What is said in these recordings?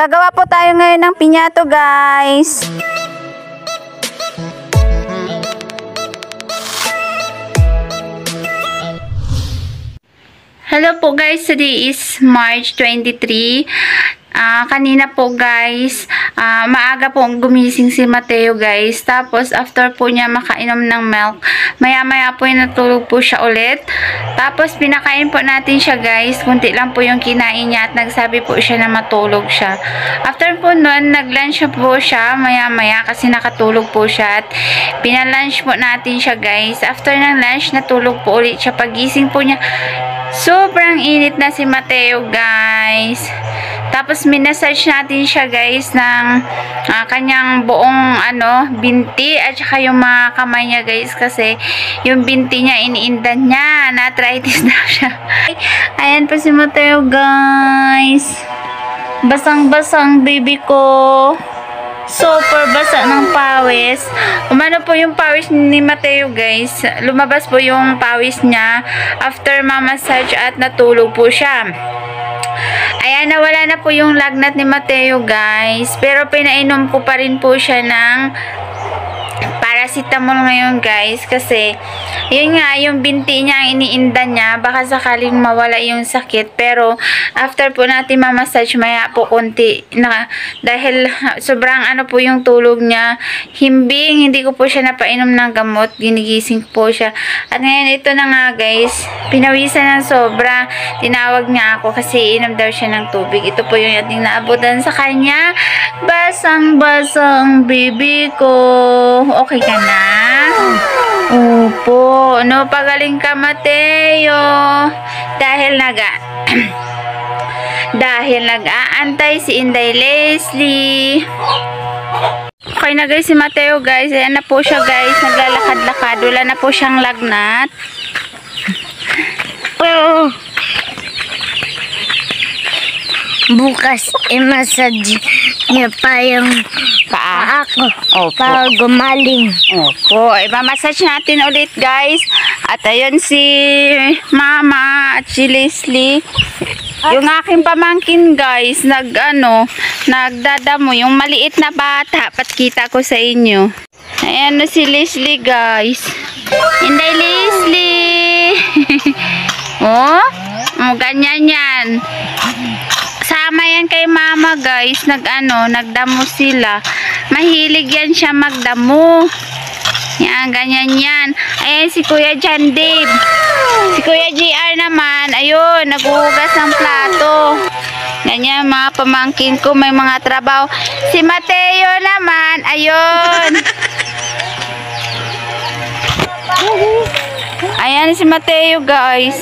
Gagawa po tayo ngayon ng pinyato, guys. Hello po guys, today is March 23. Kanina po guys, maaga po gumising si Mateo guys. Tapos after po niya makainom ng milk, maya po natulog po siya ulit. Tapos pinakain po natin siya guys. Kunti lang po yung kinain niya at nagsabi po siya na matulog siya. After po nun, nag-lunch po siya maya kasi nakatulog po siya. At pinalunch po natin siya guys. After ng lunch, natulog po ulit siya. Pagising po niya, sobrang init na si Mateo guys. Tapos minasage natin siya guys ng kanyang buong binti at saka yung mga kamay niya guys, kasi yung binti niya iniindan niya, na-arthritis daw siya. Ayan po si Mateo guys, basang-basang baby ko, super basa ng pawis. Umano po yung pawis ni Mateo guys, lumabas po yung pawis niya after mamassage at natulog po siya. Ayan, nawala na po yung lagnat ni Mateo guys, pero pinainom ko pa rin po siya ng paracetamol ngayon guys, kasi yun nga, yung binti niya ang iniinda niya, baka sakaling mawala yung sakit. Pero after po natin mamassage maya po konti na, dahil sobrang po yung tulog niya, himbing, hindi ko po siya napainom ng gamot, ginigising po siya. At ngayon ito na nga guys, pinawisan ng sobra, tinawag niya ako kasi inom daw siya ng tubig. Ito po yung ating naabutan sa kanya, basang-basang baby ko. Okay ka na? Opo. Pagaling ka Mateo. Dahil nag-aantay si Inday Leslie. Okay na guys si Mateo guys. Ayan na po siya guys. Naglalakad-lakad. Wala na po siyang lagnat. Bukas i-massage niya pa yung paa ko. Opo. Para gumaling. Opo. I-massage natin ulit guys. At ayun si Mama at si Leslie. Yung aking pamangkin guys, nagdadamo. Yung maliit na bata. Patkita ko sa inyo. Ayan si Leslie guys. Inday Leslie. Ganyan yan. Sama yan kay Mama guys, nagdamo sila. Mahilig yan siya magdamo. Yan, ganyan yan. Ayan si Kuya John Dave. Si Kuya JR naman, ayun, naghuhugas ng plato. Ganyan mga pamangkin ko, may mga trabaho. Si Mateo naman, ayun. Ayan si Mateo guys.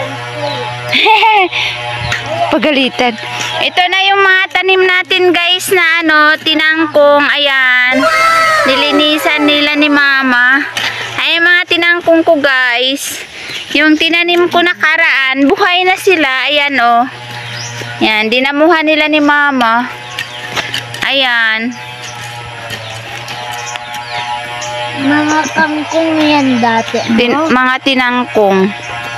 Pagalitan. Ito na yung mga tanim natin guys na tinangkong. Ayan, nilinisan nila ni Mama. Ayan mga tinangkong ko guys, yung tinanim ko nakaraan, buhay na sila. Ayan yan, dinamuhan nila ni Mama. Ayan, Mga kangkong yan dati. mga tinangkong.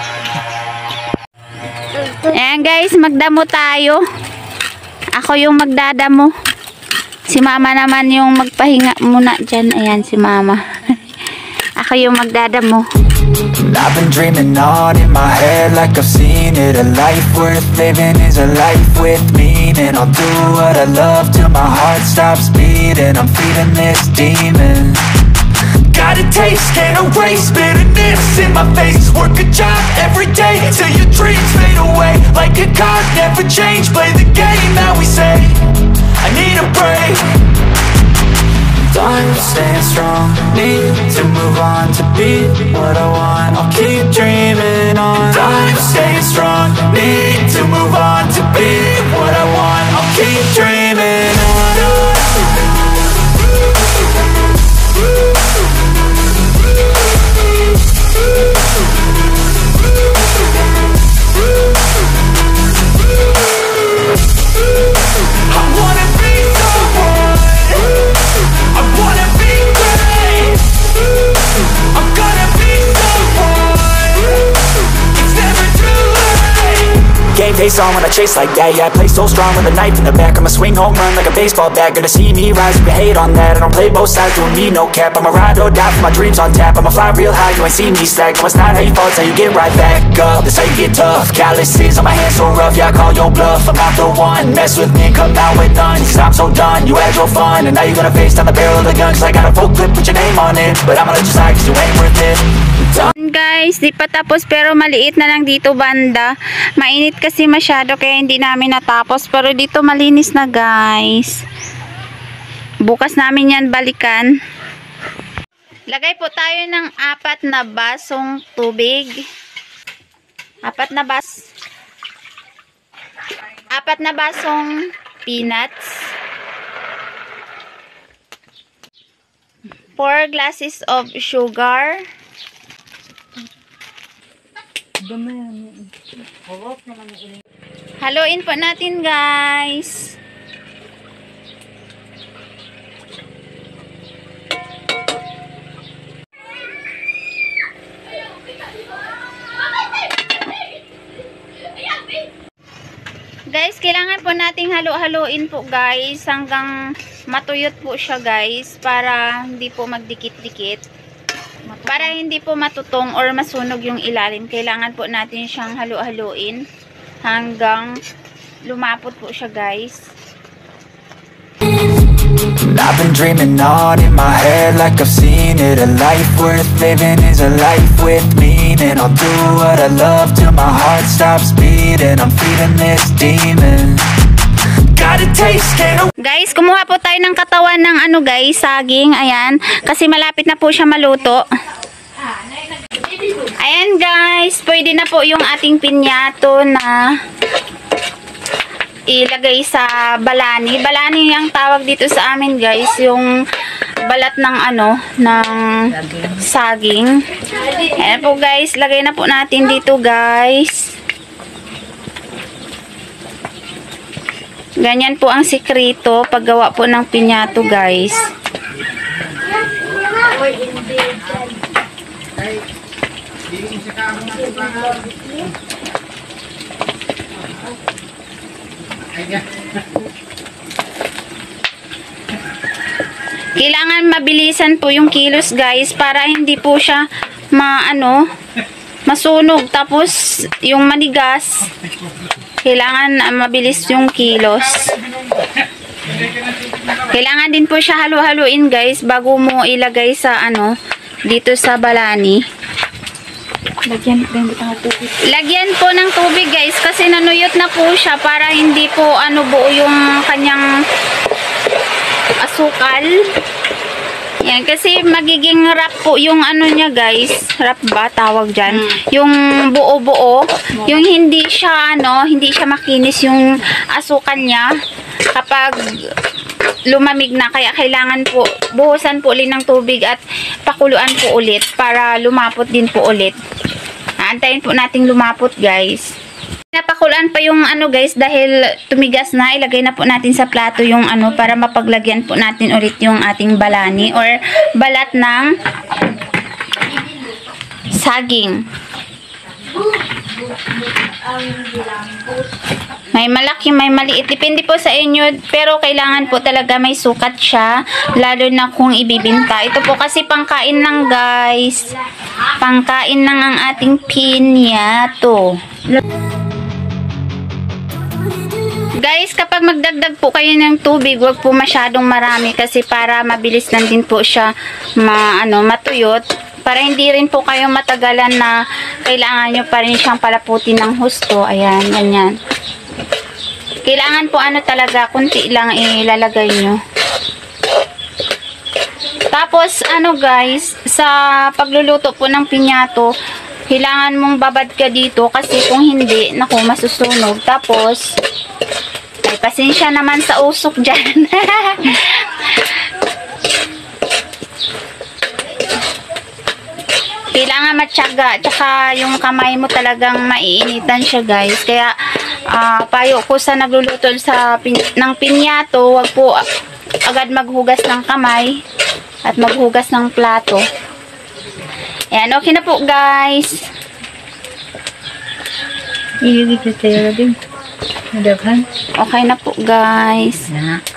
Ayan guys, magdamo tayo. Ako yung magdadamo. Si Mama naman yung magpahinga muna dyan. Ayan si Mama. Ako yung magdadamo. I've been dreaming on in my head like I've seen it. A life worth living is a life with meaning. I'll do what I love till my heart stops beating. I'm feeding this demon. Got a taste, can't erase bitterness in my face. Work a job every day till your dreams fade away. Like a card, never change. Play the game that we say. I need a break. Time staying strong. Need to move on to be what I want. I'll keep dreaming on. Time staying strong. Need to move on to be what I want. I'll keep dreaming on. pace on when I chase like that. Yeah, I play so strong with a knife in the back. I'ma swing home run like a baseball bat. Gonna see me rise if you hate on that. I don't play both sides, don't need no cap. I'ma ride or die for my dreams on tap. I'ma fly real high, you ain't see me slack. No, it's not how you fall, it's how you get right back up. That's how you get tough. Calluses on my hands so rough, yeah, I call your bluff. I'm not the one, mess with me and come out with none. Cause I'm so done, you had your fun. And now you're gonna face down the barrel of the gun. Cause I got a full clip with your name on it. But I'ma let you slide cause you ain't worth it. Guys, di pa tapos pero maliit na lang dito banda. Mainit kasi masyado kaya hindi namin natapos. Pero dito malinis na guys. Bukas namin yan balikan. Lagay po tayo ng 4 na basong tubig. 4 na basong peanuts. 4 glasses of sugar. Haluin po natin guys. Guys, kailangan po nating halo-haloin po guys hanggang matuyot po siya guys para hindi po magdikit-dikit. Para hindi po matutong or masunog yung ilalim, kailangan po natin siyang halo-haloin hanggang lumapot po siya guys. I've been dreaming on in my head like I've seen it. A life worth living is a life with meaning. I'll do what I love till my heart stops beating. I'm feeding this demon. Got a taste, can't. Guys, kumuha po tayo ng katawan ng ano guys, saging. Ayan, kasi malapit na po siya maluto. Ayan guys, pwede na po yung ating pinyato na ilagay sa balani. Balani ang tawag dito sa amin guys, yung balat ng ano, ng saging. Ayan po guys, lagay na po natin dito guys. Ganyan po ang sikreto paggawa po ng pinyato guys. Kailangan mabilisan po yung kilos guys para hindi po siya masunog. Tapos yung manigas, kailangan mabilis yung kilos. Kailangan din po siya halo-haluin guys bago mo ilagay sa dito sa balani. Lagyan po ng tubig guys kasi nanuyot na po siya para hindi po buo yung kanyang asukal. Yan, kasi magiging wrap po yung niya guys. Wrap ba tawag dyan? Yung buo-buo. Yung hindi siya makinis yung asukal niya kapag lumamig na. Kaya kailangan po buhusan po ulit ng tubig at pakuluan po ulit para lumapot din po ulit. Antayin po nating lumapot guys. Napakulaan pa yung guys dahil tumigas na. Ilagay na po natin sa plato yung para mapaglagyan po natin ulit yung ating balani or balat ng saging. May malaki, may maliit. Depende po sa inyo. Pero kailangan po talaga may sukat siya. Lalo na kung ibibinta. Ito po kasi pangkain lang guys. Pangkain lang ang ating pinyato. Guys, kapag magdagdag po kayo ng tubig, wag po masyadong marami kasi para mabilis lang din po siya matuyot. Para hindi rin po kayo matagalan na kailangan nyo pa rin siyang palaputin ng husto. Ayan, ganyan. Kailangan po talaga, kunti lang ilalagay nyo. Tapos, guys, sa pagluluto po ng pinyato, kailangan mong babad ka dito kasi kung hindi, naku, masusunog. Tapos, ay, pasensya naman sa usok dyan. Kailangan matyaga. Tsaka yung kamay mo talagang maiinitan siya guys. Kaya, payo ko sa nagluluto ng pinyato, wag po agad maghugas ng kamay at maghugas ng plato. Ayan, okay na po guys. Iligid na tayo, Madaghan. Okay na po, guys.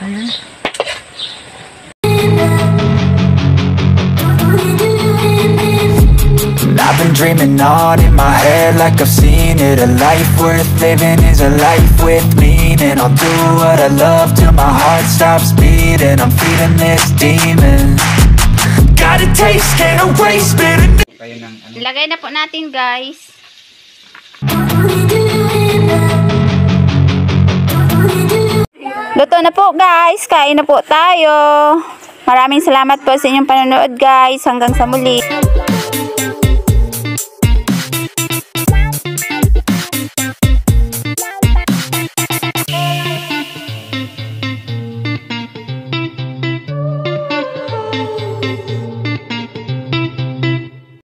I've been dreaming on in my head like I've seen it. A life worth living is a life with meaning. I'll do what I love till my heart stops beating. I'm feeding this demon. Got a taste, can't erase bitterness. Ilagay na po natin, guys. Luto na po, guys. Kain na po tayo. Maraming salamat po sa inyong panonood, guys. Hanggang sa muli.